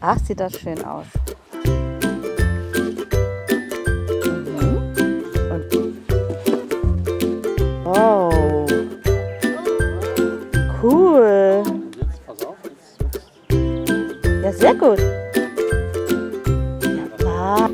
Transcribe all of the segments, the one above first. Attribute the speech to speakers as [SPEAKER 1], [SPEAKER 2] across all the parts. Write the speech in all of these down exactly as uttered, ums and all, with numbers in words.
[SPEAKER 1] Ach, sieht das schön aus. Wow. Cool. Ja, sehr gut. Ja, wow.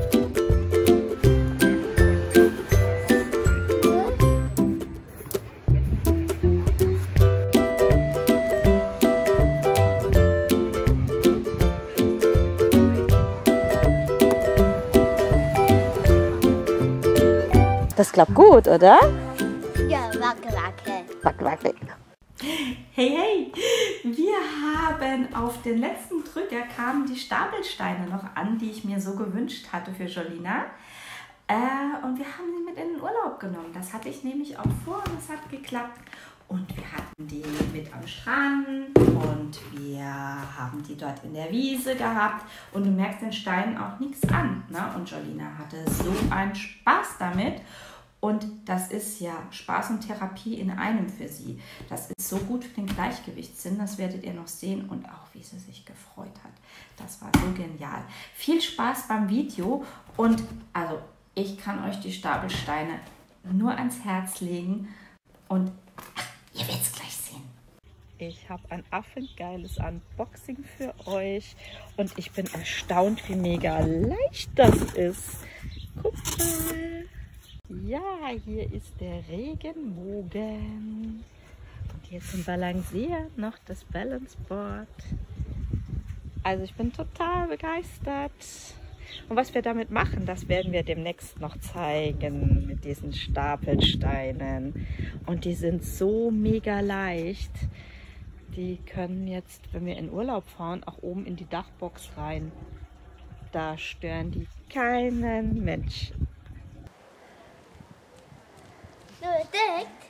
[SPEAKER 1] Das klappt gut, oder?
[SPEAKER 2] Ja, wacke, wacke.
[SPEAKER 1] Wacke, wacke.
[SPEAKER 3] Hey, hey! Wir haben auf den letzten Drücker kamen die Stapelsteine noch an, die ich mir so gewünscht hatte für Jolina. Äh, und wir haben sie mit in den Urlaub genommen. Das hatte ich nämlich auch vor und es hat geklappt. Und wir hatten die mit am Strand und wir haben die dort in der Wiese gehabt. Und du merkst den Steinen auch nichts an. Ne? Und Jolina hatte so einen Spaß damit. Und das ist ja Spaß und Therapie in einem für sie. Das ist so gut für den Gleichgewichtssinn, das werdet ihr noch sehen und auch, wie sie sich gefreut hat. Das war so genial. Viel Spaß beim Video und also ich kann euch die Stapelsteine nur ans Herz legen und ach, ihr werdet es gleich sehen.
[SPEAKER 1] Ich habe ein affengeiles Unboxing für euch und ich bin erstaunt, wie mega leicht das ist. Guckt mal. Ja, hier ist der Regenbogen. Und hier zum Balancieren noch das Balanceboard. Also ich bin total begeistert. Und was wir damit machen, das werden wir demnächst noch zeigen mit diesen Stapelsteinen. Und die sind so mega leicht. Die können jetzt, wenn wir in Urlaub fahren, auch oben in die Dachbox rein. Da stören die keinen Menschen.
[SPEAKER 2] Du entdeckt?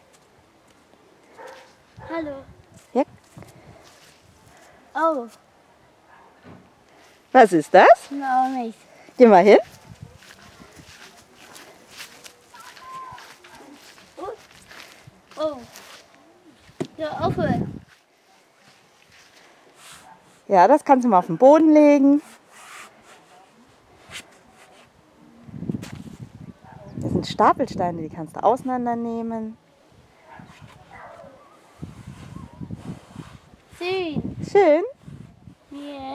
[SPEAKER 2] Hallo.
[SPEAKER 1] Ja.
[SPEAKER 2] Oh,
[SPEAKER 1] Was ist das?
[SPEAKER 2] no, nicht.
[SPEAKER 1] Geh mal hin.
[SPEAKER 2] Oh, oh. Ja, aufhören.
[SPEAKER 1] Ja, das kannst du mal auf den Boden legen. Das sind Stapelsteine, die kannst du auseinandernehmen.
[SPEAKER 2] Schön.
[SPEAKER 1] Schön.
[SPEAKER 2] Ja.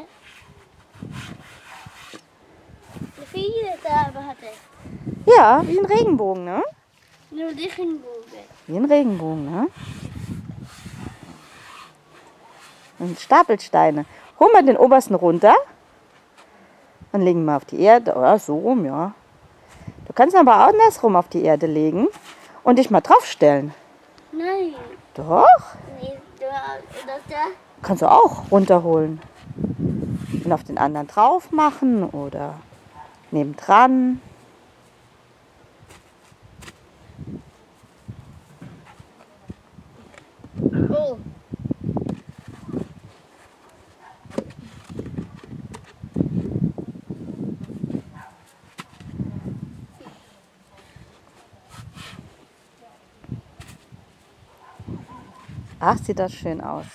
[SPEAKER 2] Wie viele Farben hat es?
[SPEAKER 1] Ja, wie ein Regenbogen, ne?
[SPEAKER 2] Nur die Regenbogen.
[SPEAKER 1] Wie ein Regenbogen, ne? Und Stapelsteine. Hol mal den obersten runter. Und legen wir auf die Erde. Oder so rum, ja. Du kannst ihn aber auch andersrum auf die Erde legen und dich mal draufstellen.
[SPEAKER 2] Nein.
[SPEAKER 1] Doch.
[SPEAKER 2] Nee, du, das da?
[SPEAKER 1] Kannst du auch runterholen. Und auf den anderen drauf machen oder nebendran.
[SPEAKER 2] Oh.
[SPEAKER 1] Ach, sieht das schön aus.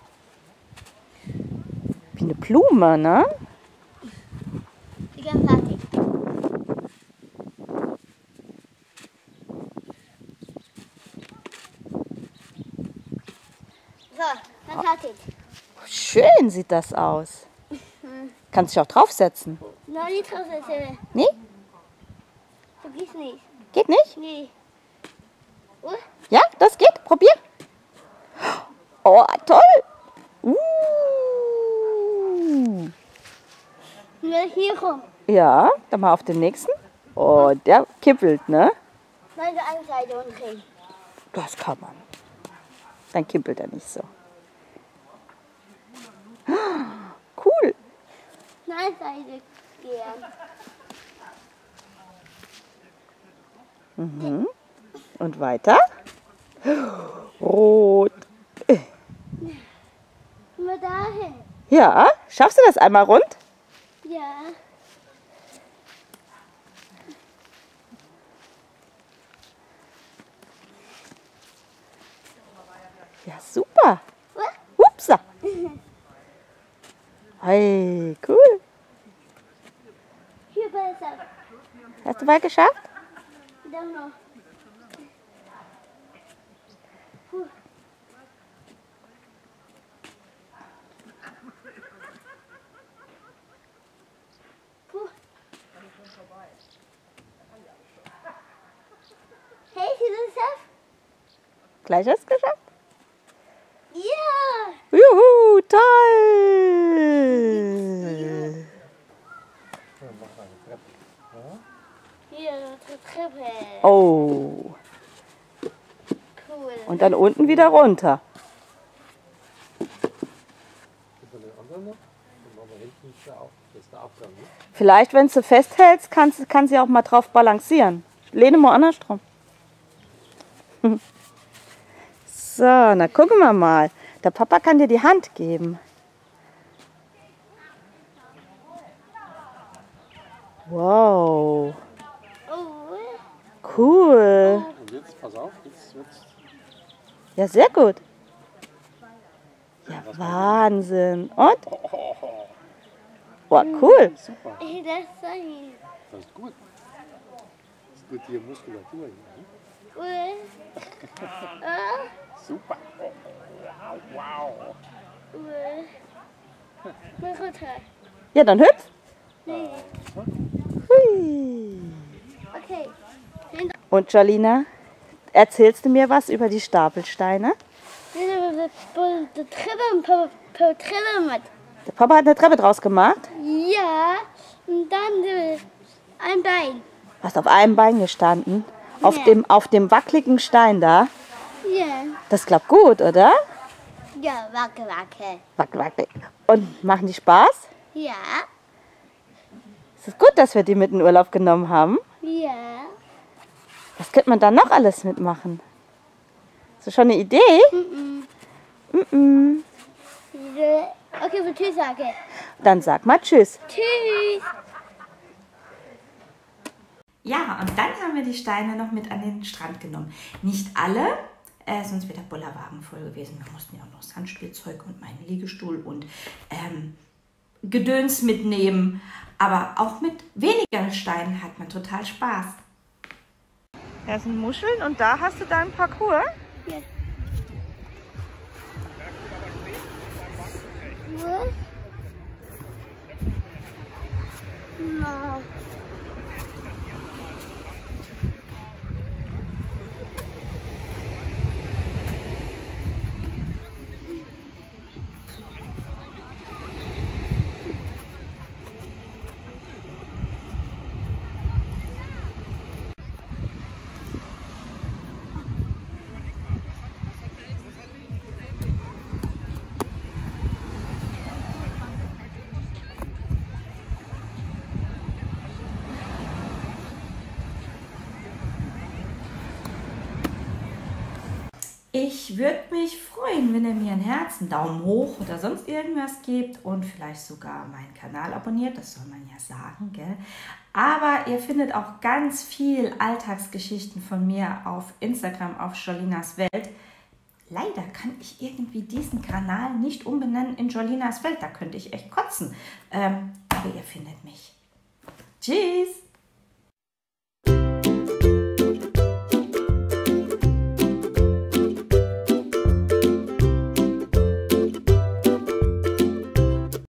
[SPEAKER 1] Wie eine Blume, ne?
[SPEAKER 2] Ich bin fertig. So, dann fertig.
[SPEAKER 1] Schön sieht das aus. Kannst dich auch draufsetzen.
[SPEAKER 2] Nein, nicht draufsetzen.
[SPEAKER 1] Nee?
[SPEAKER 2] So geht's nicht.
[SPEAKER 1] Geht nicht?
[SPEAKER 2] Nee. Oh,
[SPEAKER 1] Ja, das geht. Probier. Oh, toll. Uh.
[SPEAKER 2] nur hier rum.
[SPEAKER 1] Ja, dann mal auf den nächsten. Oh, der kippelt, ne?
[SPEAKER 2] Nein, die eine Seite und drehen.
[SPEAKER 1] Das kann man. Dann kippelt er nicht so. Cool.
[SPEAKER 2] Nein, Seite gehen.
[SPEAKER 1] Mhm. Und weiter. Rot.
[SPEAKER 2] Nur dahin.
[SPEAKER 1] Ja, schaffst du das einmal rund?
[SPEAKER 2] Ja.
[SPEAKER 1] Ja, super. Upsa. Hey, cool.
[SPEAKER 2] Hier besser.
[SPEAKER 1] Hast du bald geschafft?
[SPEAKER 2] Dann noch. Puh. Puh. Hey, ist es geschafft?
[SPEAKER 1] Gleich hast du geschafft?
[SPEAKER 2] Ja.
[SPEAKER 1] Juhu, toll!
[SPEAKER 2] Hier, die Treppe.
[SPEAKER 1] Oh,
[SPEAKER 2] Cool.
[SPEAKER 1] und dann unten wieder runter. Vielleicht, wenn du festhältst, kannst, kann sie auch mal drauf balancieren. Lehne mal andersrum. So, na gucken wir mal. Der Papa kann dir die Hand geben. Wow,
[SPEAKER 2] Oh.
[SPEAKER 1] cool.
[SPEAKER 4] Und jetzt, pass auf, jetzt wird's.
[SPEAKER 1] Ja, sehr gut. Ja, Wahnsinn. Und? Boah, cool.
[SPEAKER 4] Super,
[SPEAKER 2] Hey, das sein.
[SPEAKER 4] das ist gut. Das ist gut hier Muskulatur. Hier, ne?
[SPEAKER 2] Cool. Ah,
[SPEAKER 4] Super. Wow.
[SPEAKER 2] cool. Mal runter.
[SPEAKER 1] Ja, dann hüpf.
[SPEAKER 2] Nee.
[SPEAKER 1] Hui.
[SPEAKER 2] Okay.
[SPEAKER 1] Und Jolina, erzählst du mir was über die Stapelsteine?
[SPEAKER 2] Die Treppe und per Treppe mit.
[SPEAKER 1] Der Papa hat eine Treppe draus gemacht.
[SPEAKER 2] Ja, und dann äh, ein Bein.
[SPEAKER 1] Hast auf einem Bein gestanden. Auf,
[SPEAKER 2] Ja.
[SPEAKER 1] dem, auf dem wackeligen Stein da.
[SPEAKER 2] Ja.
[SPEAKER 1] Das klappt gut, oder?
[SPEAKER 2] Ja, wacke, wacke.
[SPEAKER 1] Wackel, wackel. Und machen die Spaß?
[SPEAKER 2] Ja.
[SPEAKER 1] Ist es gut, dass wir die mit in den Urlaub genommen haben?
[SPEAKER 2] Ja.
[SPEAKER 1] Was könnte man da noch alles mitmachen? Hast du schon eine Idee?
[SPEAKER 2] Mhm.
[SPEAKER 1] Mm-mm.
[SPEAKER 2] Okay, für Tschüss sage.
[SPEAKER 1] Dann sag mal Tschüss.
[SPEAKER 2] Tschüss.
[SPEAKER 3] Ja, und dann haben wir die Steine noch mit an den Strand genommen. Nicht alle, äh, sonst wäre der Bollerwagen voll gewesen. Wir mussten ja auch noch Sandspielzeug und meinen Liegestuhl und ähm, Gedöns mitnehmen. Aber auch mit weniger Steinen hat man total Spaß.
[SPEAKER 1] Da sind Muscheln und da hast du deinen Parcours.
[SPEAKER 2] Ja. Was? Na.
[SPEAKER 3] Ich würde mich freuen, wenn ihr mir ein Herz, einen Daumen hoch oder sonst irgendwas gebt und vielleicht sogar meinen Kanal abonniert, das soll man ja sagen, gell? Aber ihr findet auch ganz viel Alltagsgeschichten von mir auf Instagram, auf Jolinas Welt. Leider kann ich irgendwie diesen Kanal nicht umbenennen in Jolinas Welt, da könnte ich echt kotzen. Ähm, aber ihr findet mich. Tschüss!